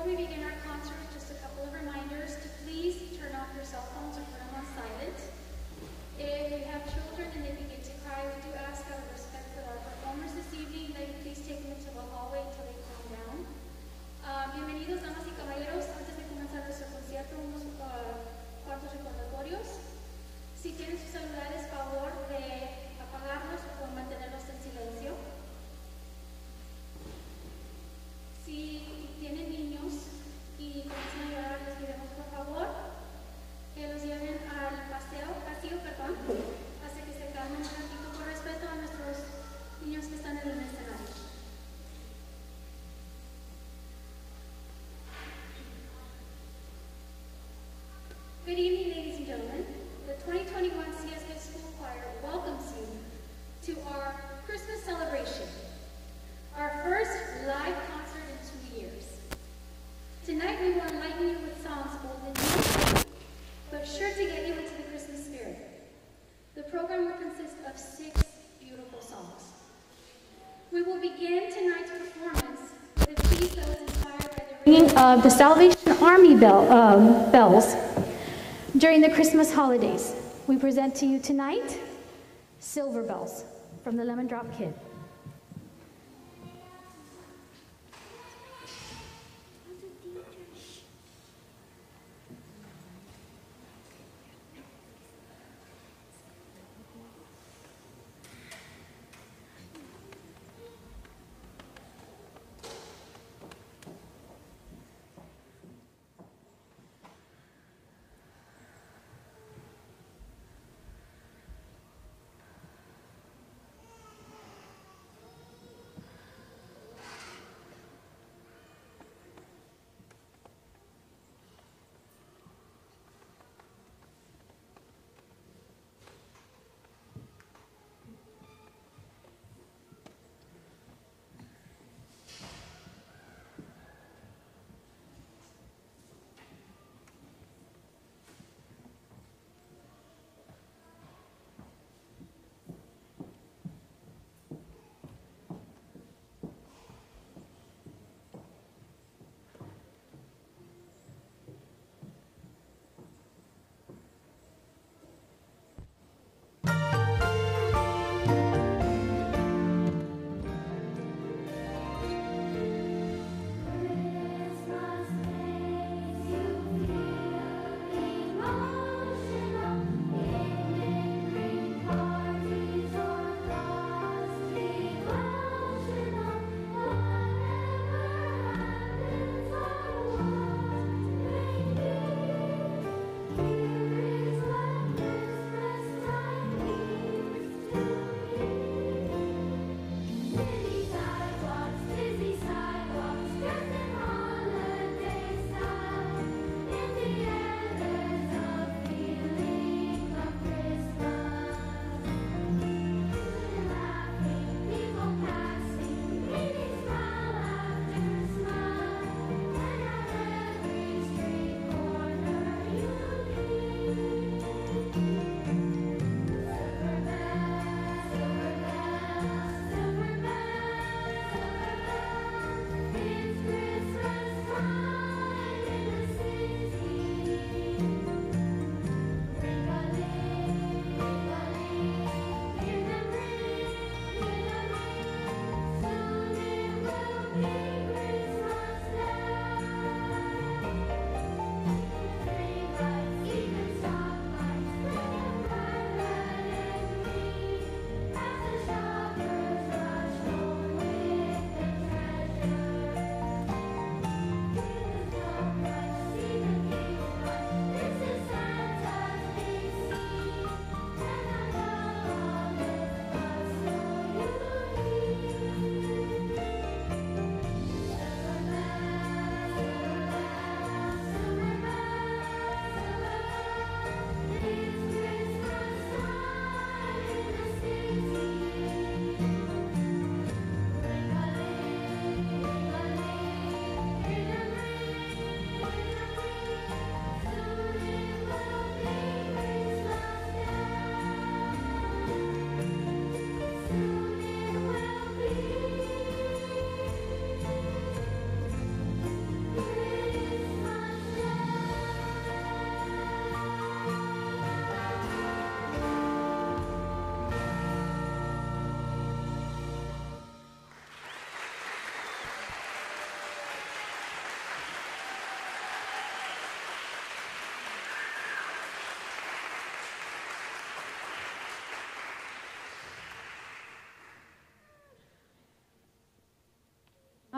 Before we begin our concert, just a couple of reminders to please turn off your cell phones or put them on silent. If you have children and they begin to cry, we do ask out of respect for our performers this evening that you please take them into the hallway until they calm down. Bienvenidos, damas y caballeros. Antes de comenzar nuestro concierto, unos cuantos recordatorios. Si tienen sus celulares, favor de apagarlos o mantenerlos en silencio. Si tienen niños y comienzan a llorar, les pedimos por favor que los lleven al pasillo, hasta que se calmen un ratito por respeto a nuestros niños que están en el escenario. Good evening, ladies and gentlemen. The 2021 CSK School Choir welcomes you to our Christmas celebration, our first live concert in 2 years. Tonight we will enlighten you with songs old and new, but sure to get you into the Christmas spirit. The program will consist of 6 beautiful songs. We will begin tonight's performance with a piece that was inspired by the ringing of the Salvation Army bells during the Christmas holidays. We present to you tonight, Silver Bells from the Lemon Drop Kid.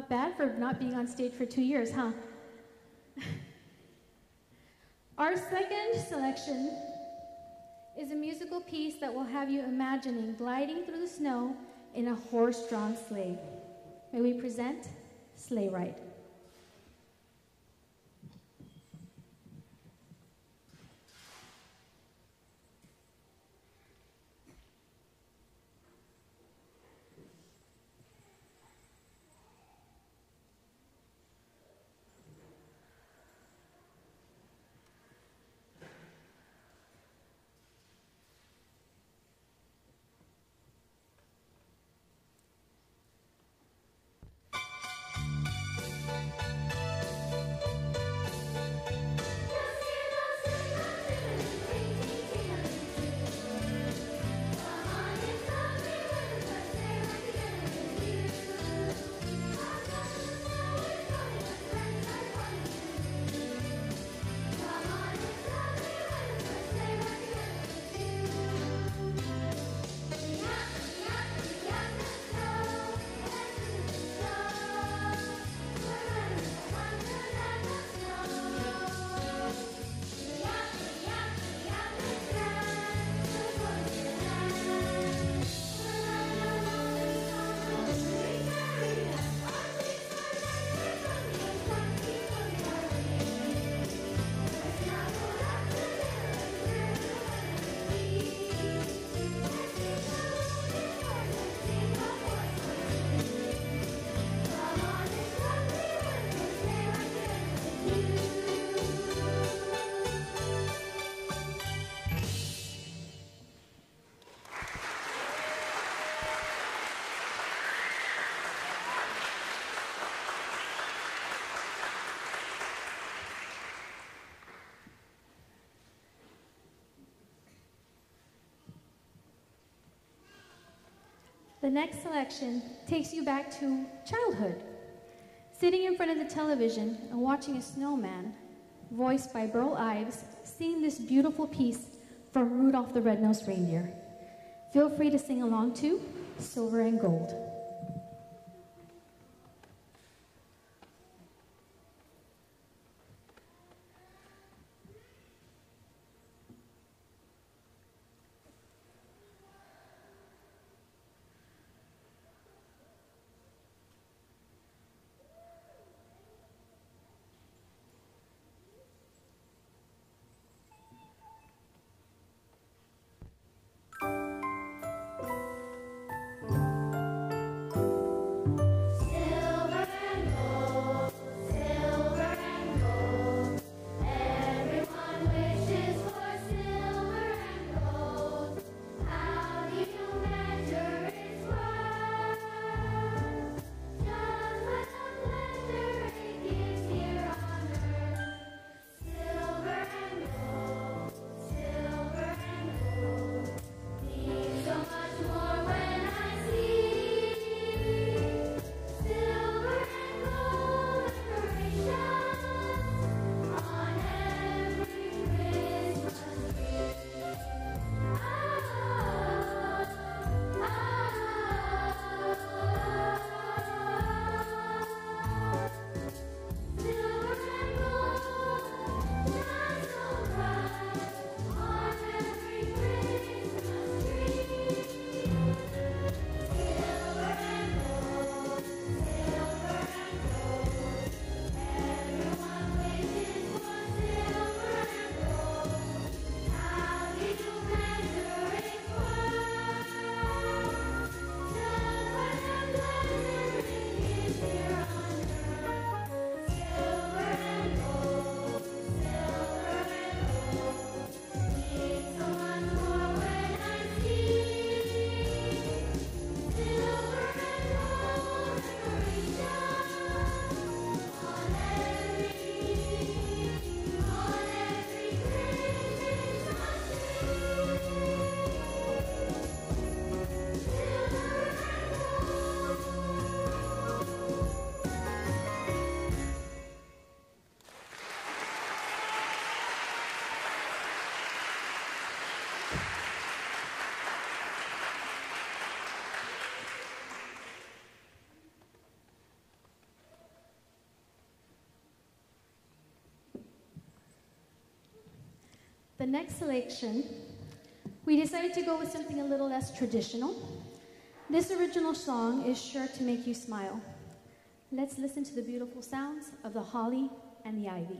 Not bad for not being on stage for 2 years, huh? Our second selection is a musical piece that will have you imagining gliding through the snow in a horse-drawn sleigh. May we present Sleigh Ride. The next selection takes you back to childhood, sitting in front of the television and watching a snowman, voiced by Burl Ives, sing this beautiful piece from Rudolph the Red-Nosed Reindeer. Feel free to sing along to Silver and Gold. The next selection, we decided to go with something a little less traditional. This original song is sure to make you smile. Let's listen to the beautiful sounds of the holly and the ivy.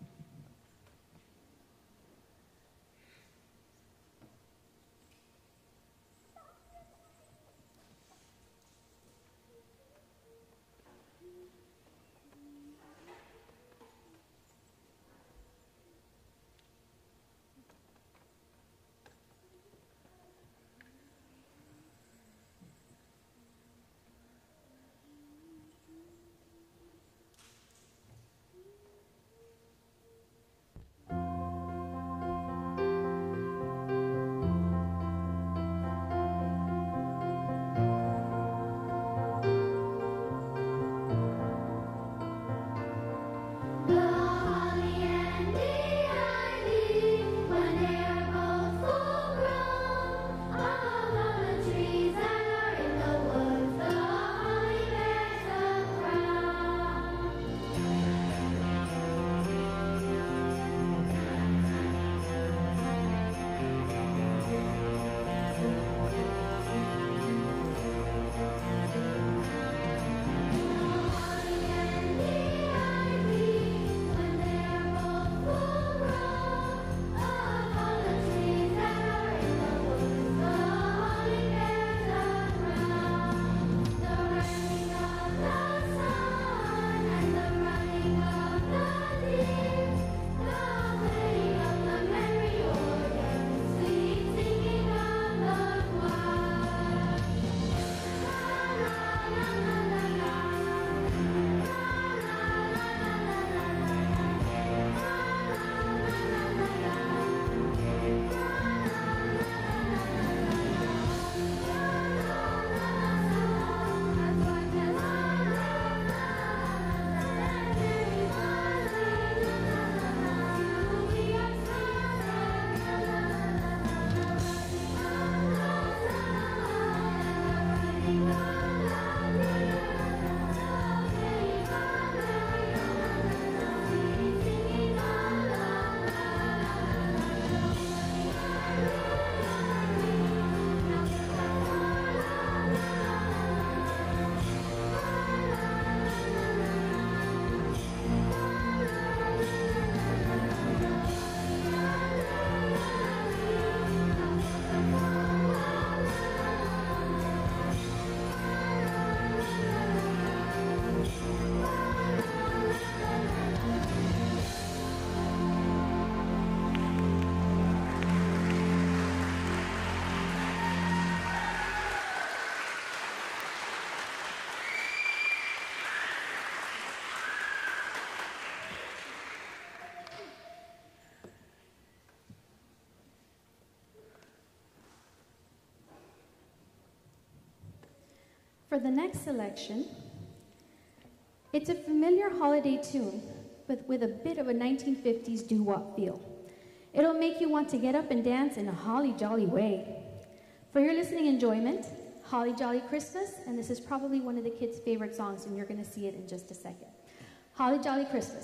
For the next selection, it's a familiar holiday tune, but with a bit of a 1950s doo-wop feel. It'll make you want to get up and dance in a holly jolly way. For your listening enjoyment, Holly Jolly Christmas, and this is probably one of the kids' favorite songs, and you're going to see it in just a second. Holly Jolly Christmas.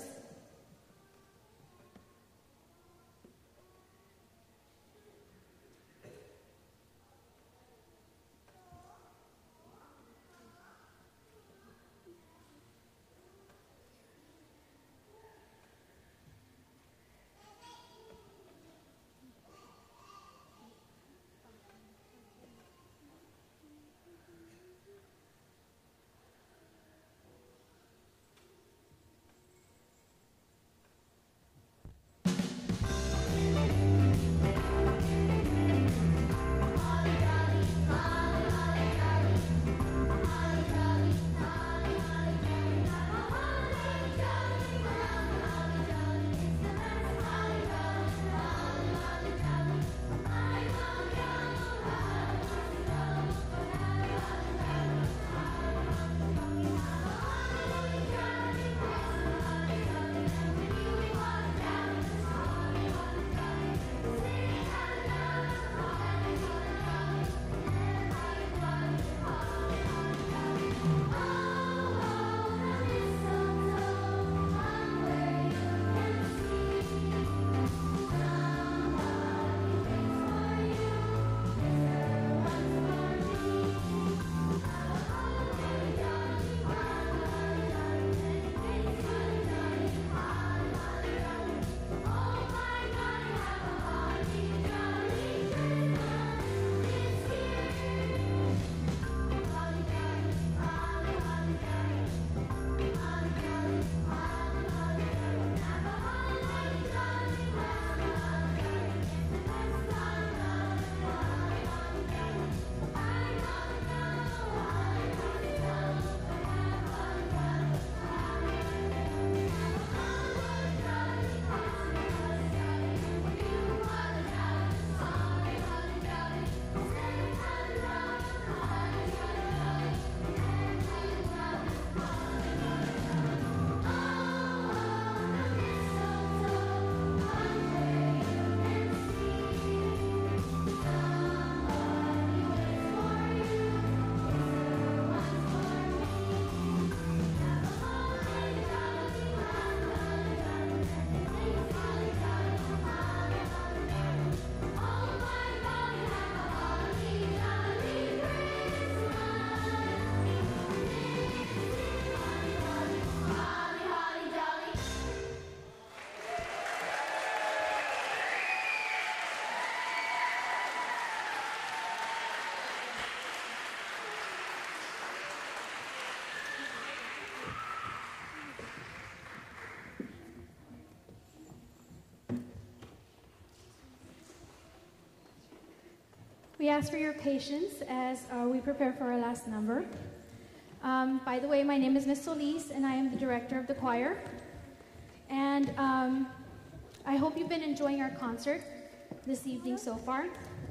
We ask for your patience as we prepare for our last number. By the way, my name is Miss Solis, and I am the director of the choir. And I hope you've been enjoying our concert this evening so far.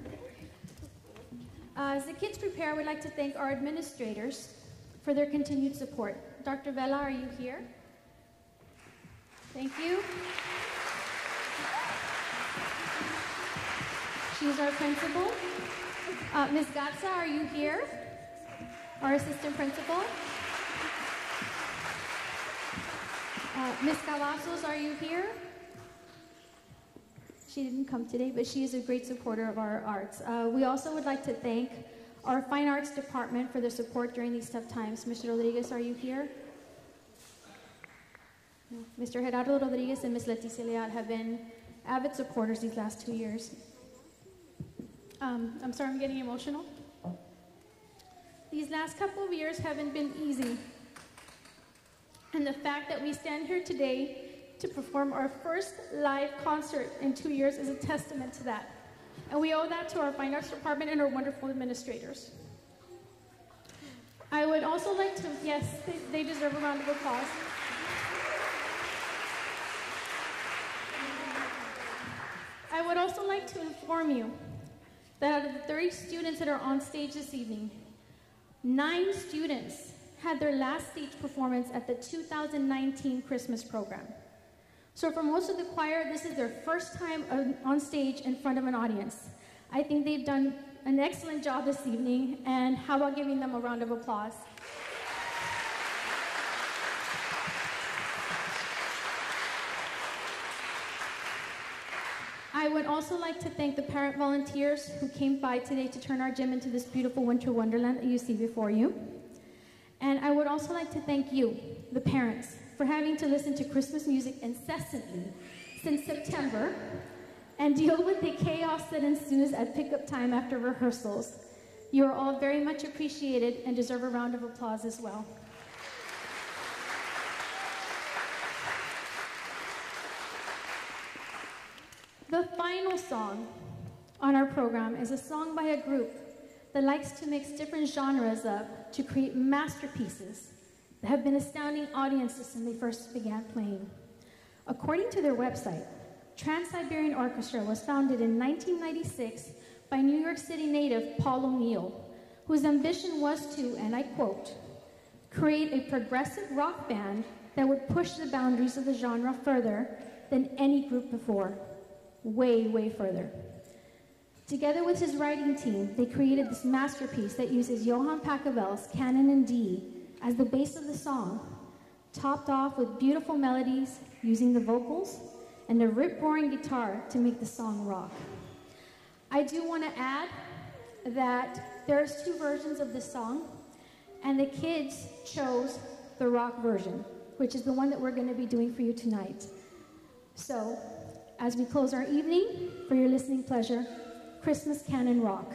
As the kids prepare, we'd like to thank our administrators for their continued support. Dr. Vela, are you here? Thank you. She's our principal. Ms. Gatza, are you here? Our assistant principal. Ms. Cavazos, are you here? She didn't come today, but she is a great supporter of our arts. We also would like to thank our Fine Arts Department for their support during these tough times. Mr. Rodriguez, are you here? No. Mr. Gerardo Rodriguez and Ms. Leticia Leal have been avid supporters these last 2 years. I'm sorry, I'm getting emotional. These last couple of years haven't been easy. And the fact that we stand here today to perform our first live concert in 2 years is a testament to that. And we owe that to our Fine Arts Department and our wonderful administrators. I would also like to, yes, they deserve a round of applause. I would also like to inform you that out of the 30 students that are on stage this evening, 9 students had their last stage performance at the 2019 Christmas program. So for most of the choir, this is their first time on stage in front of an audience. I think they've done an excellent job this evening, and how about giving them a round of applause? I would also like to thank the parent volunteers who came by today to turn our gym into this beautiful winter wonderland that you see before you. And I would also like to thank you, the parents, for having to listen to Christmas music incessantly since September and deal with the chaos that ensues at pickup time after rehearsals. You are all very much appreciated and deserve a round of applause as well. The final song on our program is a song by a group that likes to mix different genres up to create masterpieces that have been astounding audiences since they first began playing. According to their website, Trans-Siberian Orchestra was founded in 1996 by New York City native Paul O'Neill, whose ambition was to, and I quote, create a progressive rock band that would push the boundaries of the genre further than any group before, way, way further. Together with his writing team, they created this masterpiece that uses Johann Pachelbel's Canon in D as the base of the song, topped off with beautiful melodies using the vocals and a rip-roaring guitar to make the song rock. I do want to add that there's 2 versions of this song, and the kids chose the rock version, which is the one that we're going to be doing for you tonight. So, as we close our evening, for your listening pleasure, Christmas Canon Rock.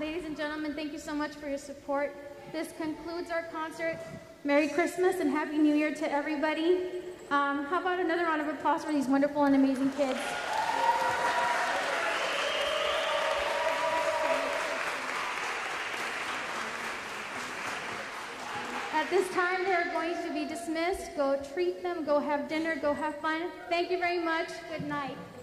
Ladies and gentlemen, thank you so much for your support. This concludes our concert. Merry Christmas and Happy New Year to everybody. How about another round of applause for these wonderful and amazing kids? At this time, they're going to be dismissed. Go treat them, go have dinner, go have fun. Thank you very much. Good night.